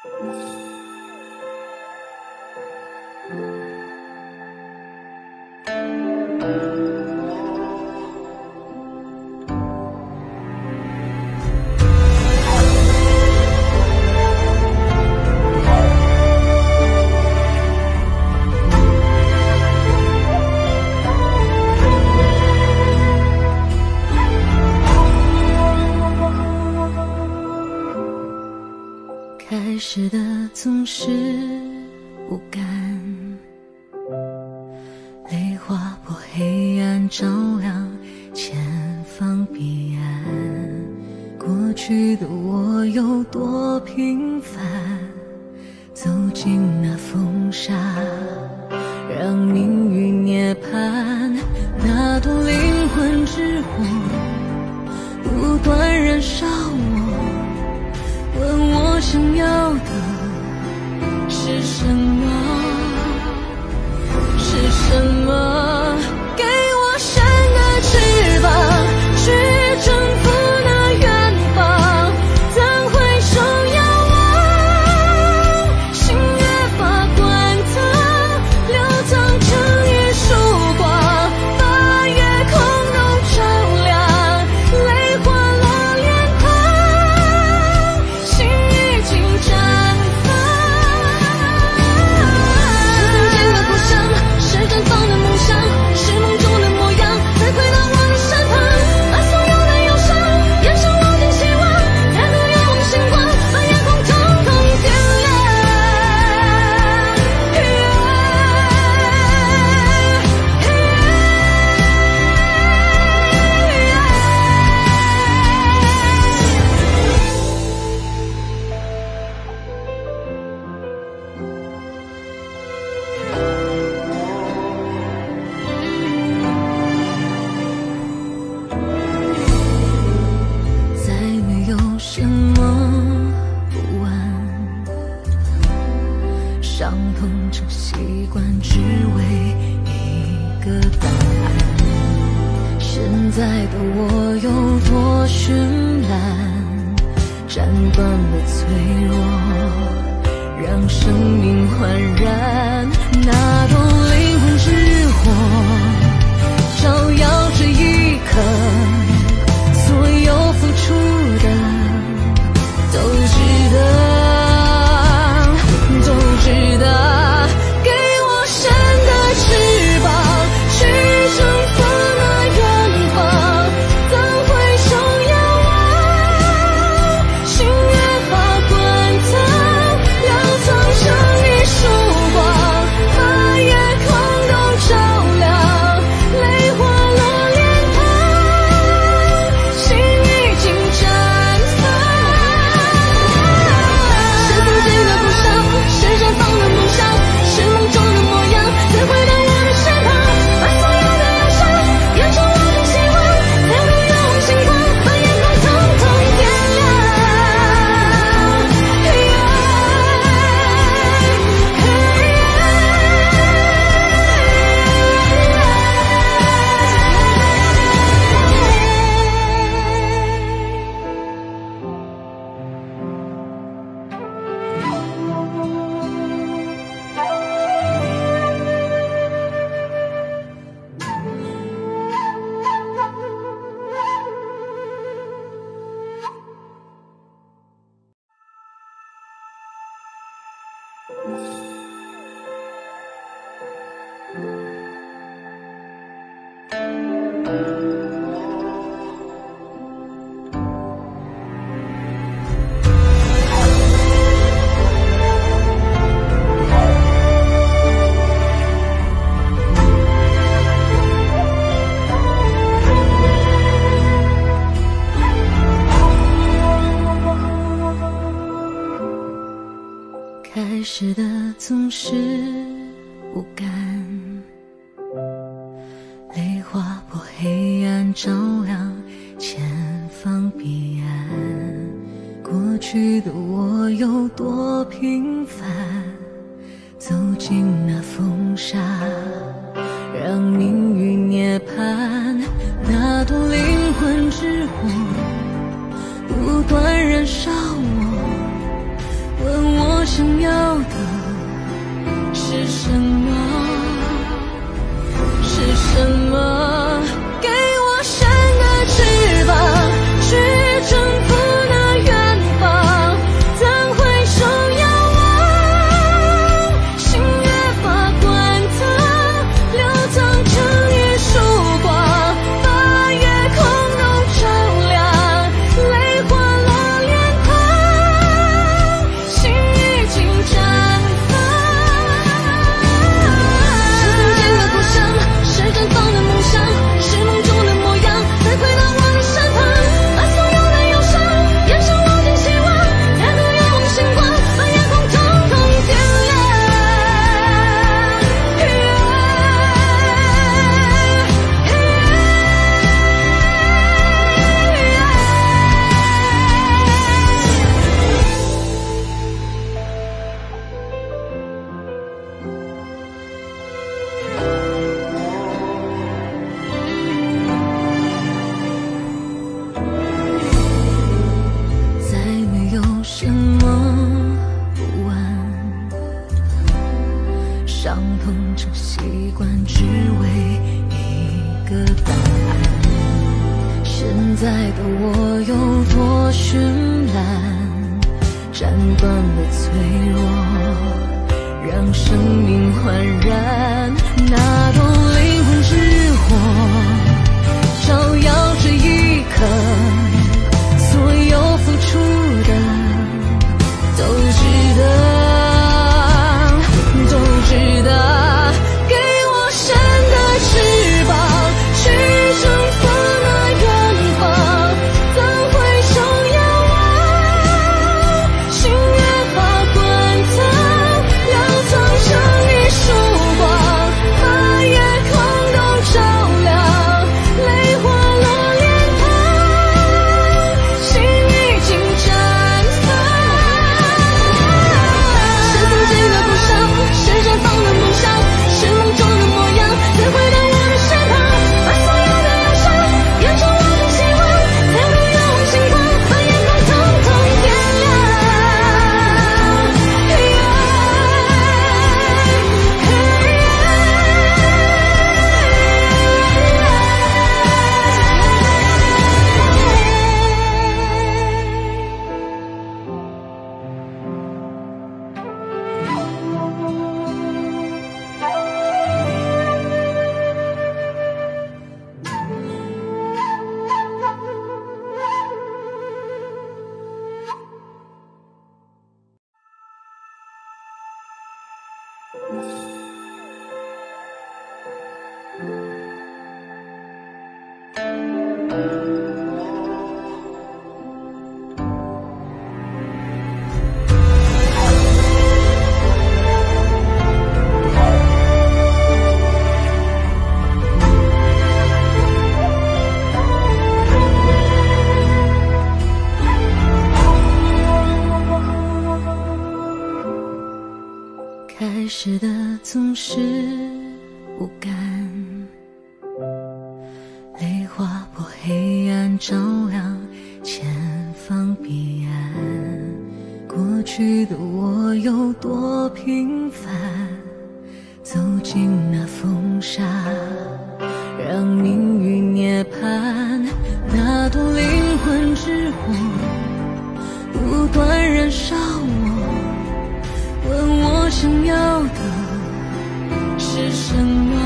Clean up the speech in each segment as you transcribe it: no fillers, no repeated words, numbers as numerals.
开始的总是不甘，泪划破黑暗，照亮前方彼岸。过去的我有多平凡，走进那风沙，让命运涅槃。那朵灵魂之火不断燃烧我，问我想要的是什么？是什么？给我神的翅膀，去征服那远方。怎会手遥望？心越发滚烫，流淌成一束光，把夜空都照亮。泪花落脸庞，心已经绽放。是曾经的故乡，是绽放的梦想，是梦中的模样，再回到我的身旁，把所有的忧伤燃烧落进希望，才能仰望星光，把夜空统统点亮。再没有什么不安，伤痛成习惯，只为一个答案。现在的我有多绚烂，斩断了脆弱，让生命焕然。那朵灵魂之火照耀这一刻，所有付出的都值得，都值得。给我神的翅膀，去征服那远方。怎会手遥望？心越发滚烫，流淌成一束光，把夜空都照亮。泪花落脸庞，心已经绽放。是曾经的故乡，是绽放的梦想，是梦中的模样，再回到我的身旁，把所有的忧伤燃烧落进希望，才能仰望星光，把夜空统统点亮。开始的总是不甘，泪划破黑暗，照亮前方彼岸。过去的我有多平凡，走进那风沙，让命运涅槃。那朵灵魂之火不断燃烧我，问我断了脆弱，让生命焕然。那朵灵魂之火，照耀这一刻，所有付出的都值得。给我神的翅膀，去征服那远方，怎会手遥望？星月发滚烫，流淌成一束光，把夜空都照亮，泪滑落脸庞，心已经绽放。是曾经的故乡，是绽放的梦想，是梦中的模样，再回到我的身旁，把所有的忧伤变成我的希望，才能永恒星光，把夜空统统点亮。开始的总是不甘，泪划破黑暗，照亮前方彼岸。过去的我有多平凡，走进那风沙，让命运涅槃。那朵灵魂之火不断燃烧我，问我想要的是什么？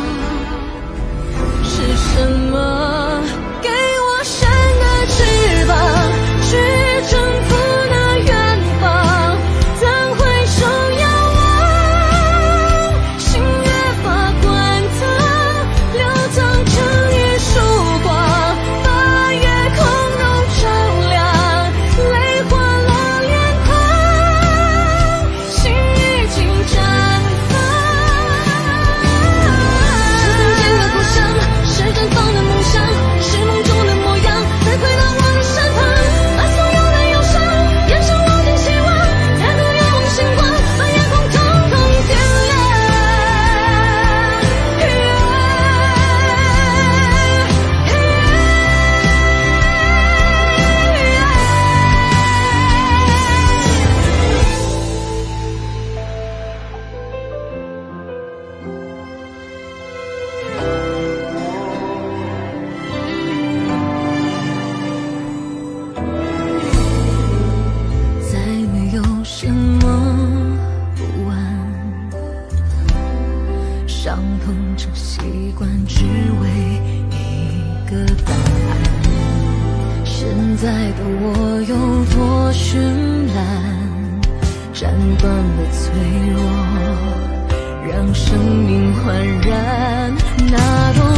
是什么？给我神的翅膀，去征服那远方，怎会手遥望？星月发滚烫，流淌成一束光，把夜空都照亮，泪滑落脸庞，心已经绽放。是曾经的故乡，是绽放的梦想，是梦中的模样，再回到我的身旁，把所有的忧伤变成我的希望，才能永恒星光，把夜空统统点亮。再没有什么不安，伤痛成习惯，只为一个答案。现在的我有多绚烂，斩断了脆弱，让生命焕然。那朵